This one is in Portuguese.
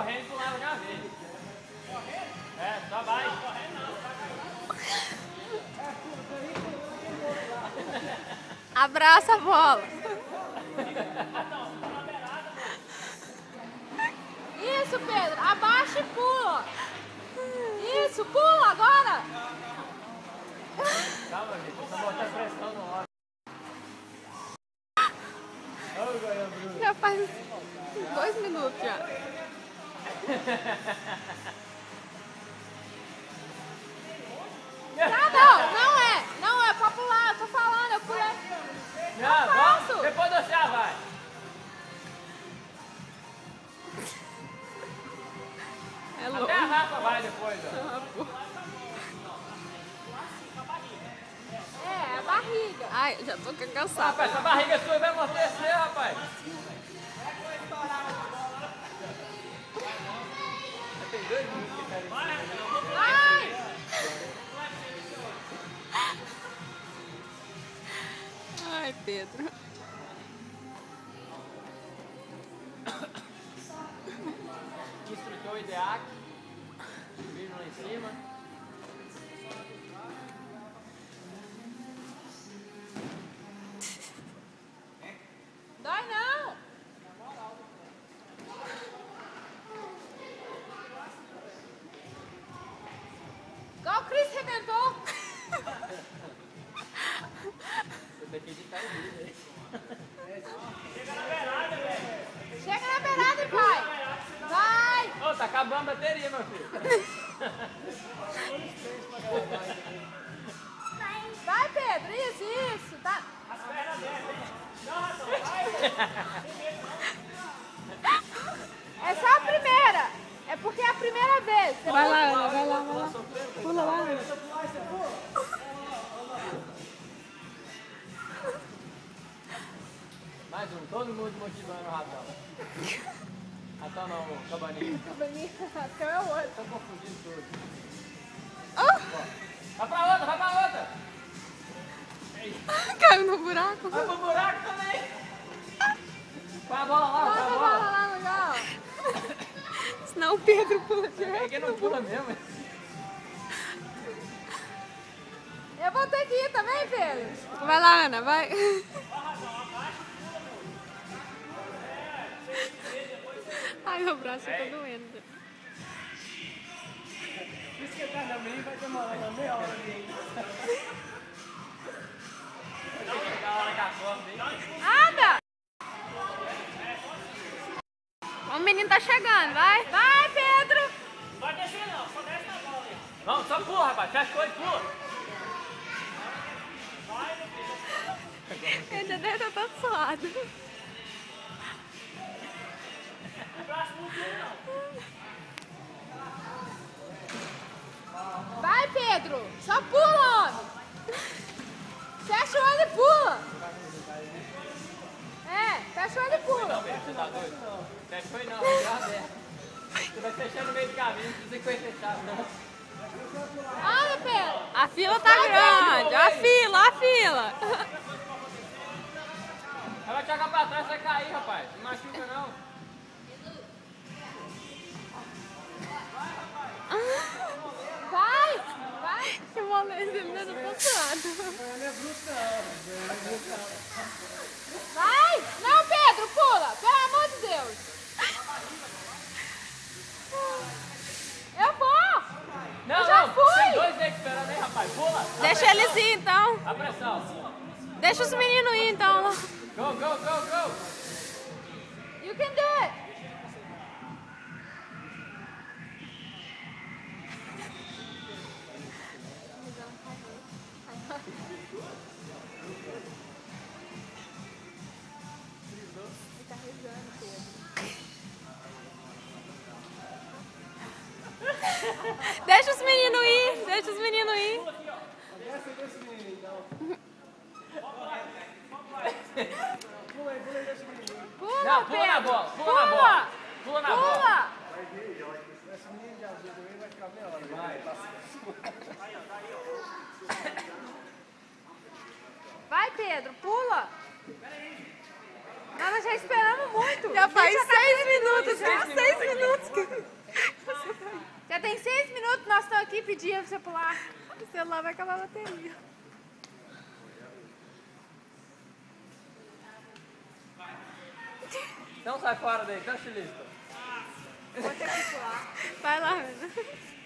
correndo e pulava de uma vez. É, só vai. Correndo não. Abraça a bola. Isso, Pedro. Abaixa e pula. Isso, pula agora. Calma, gente. Eu só botar pressão no ar. Já faz 2 minutos já. Não é pra pular, eu tô falando, eu pulei. Não, faço. vamos, depois você vai. É louco. Até a Rafa vai depois, ó. É, a barriga. Ai, já tô cansada. Rapaz, essa barriga sua vai amortecer, rapaz. Tem 2 minutos que querem. Ai! Ai, Pedro. Instrutor IDEAC. Vídeo lá em cima. Dói não! Igual o Cris Redentor. Chega na beirada e vai. Vai! Ô, tá acabando a bateria, meu filho. Vai, Pedro. Isso. Tá. As pernas dentro, hein? Não, É só a primeira. É porque é a primeira vez. Vai lá, Ana, vai lá. Pula lá, Ana. Mais um, todo mundo motivando o ratão. Ratão não, cabaninho. Cabaninha, até é o outro. Tô confundindo tudo. Oh! Vai pra outra! Caiu no buraco. Vai pro buraco também! Põe a bola lá, Bota a bola lá no lugar. Senão o Pedro pula É direto. que não pula mesmo. Eu vou ter que ir também, Pedro. Vai lá, Ana, vai. Ai, meu braço tá doendo. Isso que tá na meia vai demorar uma meia hora ali. Anda! O menino tá chegando, vai. Vai, Pedro. Não vai descer não, só desce na bola aí. Vamos, só pula, rapaz. Fecha o olho e pula. Ele já deve estar todo suado. Vai, Pedro. Só pula, homem. Fecha o olho e pula. É, fecha o olho e pula. Você tá doido? Fecha foi não, vai aberto. Você vai fechar no meio do caminho, não precisa conhecer chave, não. Anda, Pedro. A fila tá grande, a fila. Ela vai te jogar pra trás, você vai cair, rapaz. Não machuca, não. Vai. Que moleza, ele não tá suado. Vai. Não, Pedro, pula. Pelo amor de Deus. Eu vou. Não, Eu já fui. Tem 2 aí esperando aí, rapaz. Pula. Deixa eles ir, então. A pressão. Deixa os meninos ir, então. Go. You can do it. Ele tá rezando, Pedro. Deixa os meninos ir, Pula, Não, pula na Pedro. bola, pula na bola. Pula na bola. Esse menino de azul também vai ficar meia hora. Vai, Pedro, pula. Nós já esperamos muito. Já faz Gente, 6 minutos, Seis já minutos 6 aqui. minutos. Já tem 6 minutos, nós estamos aqui pedindo pra você pular. O celular vai acabar a bateria. Então sai fora daí, então estilista. Vou ter que pular. Vai lá, Ana.